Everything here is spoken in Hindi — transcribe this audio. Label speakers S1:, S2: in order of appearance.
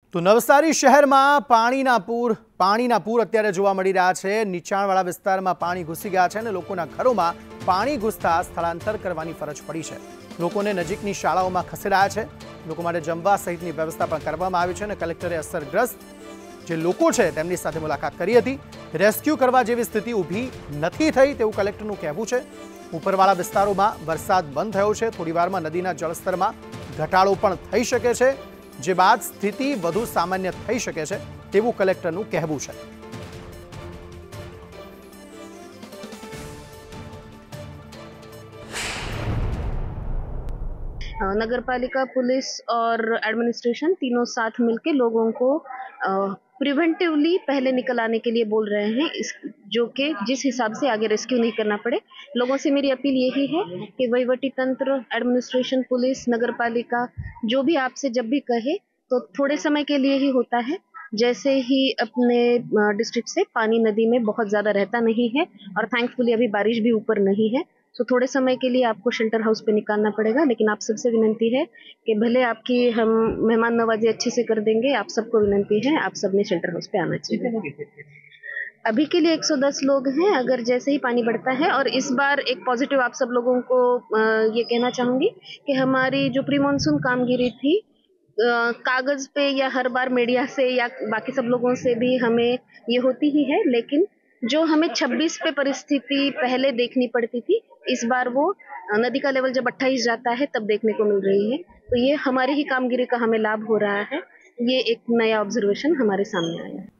S1: તો નવસારી શહેરમાં પાણીના પૂર અત્યારે જોવા મળી રહ્યા છે। નીચાણવાળા વિસ્તારમાં પાણી ઘૂસી ગયા છે અને લોકોના ઘરોમાં પાણી ઘૂસતા સ્થળાંતર કરવાની ફરજ પડી છે। લોકોને નજીકની શાળાઓમાં ખસેડાયા છે। લોકો માટે જમવા સહિતની વ્યવસ્થા પણ કરવામાં આવી છે અને કલેક્ટરે અસરગ્રસ્ત જે લોકો છે તેમની સાથે મુલાકાત કરી હતી। રેસ્ક્યુ કરવા જેવી સ્થિતિ ઊભી નથી થઈ તેવું કલેક્ટરનું કહેવું છે। ઉપરવાળા વિસ્તારોમાં વરસાદ બંધ થયો છે। થોડીવારમાં નદીના જળસ્તરમાં ઘટાડો પણ થઈ શકે છે, જે બાદ સ્થિતિ વધુ સામાન્ય થઈ શકે છે તેવું કલેક્ટરનું કહેવું છે।
S2: नगर पालिका, पुलिस और एडमिनिस्ट्रेशन तीनों साथ मिलके लोगों को प्रिवेंटिवली पहले निकल आने के लिए बोल रहे हैं, जो कि जिस हिसाब से आगे रेस्क्यू नहीं करना पड़े। लोगों से मेरी अपील यही है कि वहीवटी तंत्र, एडमिनिस्ट्रेशन, पुलिस, नगर पालिका जो भी आपसे जब भी कहे तो थोड़े समय के लिए ही होता है। जैसे ही अपने डिस्ट्रिक्ट से पानी नदी में बहुत ज़्यादा रहता नहीं है और थैंकफुली अभी बारिश भी ऊपर नहीं है, तो थोड़े समय के लिए आपको शेल्टर हाउस पे निकालना पड़ेगा। लेकिन आप सबसे विनंती है कि भले आपकी हम मेहमान नवाजी अच्छे से कर देंगे, आप सबको विनंती है आप सबने शेल्टर हाउस पे आना चाहिए। अभी के लिए 110 लोग हैं। अगर जैसे ही पानी बढ़ता है, और इस बार एक पॉजिटिव आप सब लोगों को ये कहना चाहूँगी कि हमारी जो प्री मानसून कामगिरी थी, कागज पे या हर बार मीडिया से या बाकी सब लोगों से भी हमें ये होती ही है, लेकिन जो हमें 26 पे परिस्थिति पहले देखनी पड़ती थी, इस बार वो नदी का लेवल जब 28 जाता है तब देखने को मिल रही है। तो ये हमारी ही कामगिरी का हमें लाभ हो रहा है। ये एक नया ऑब्जर्वेशन हमारे सामने आया है।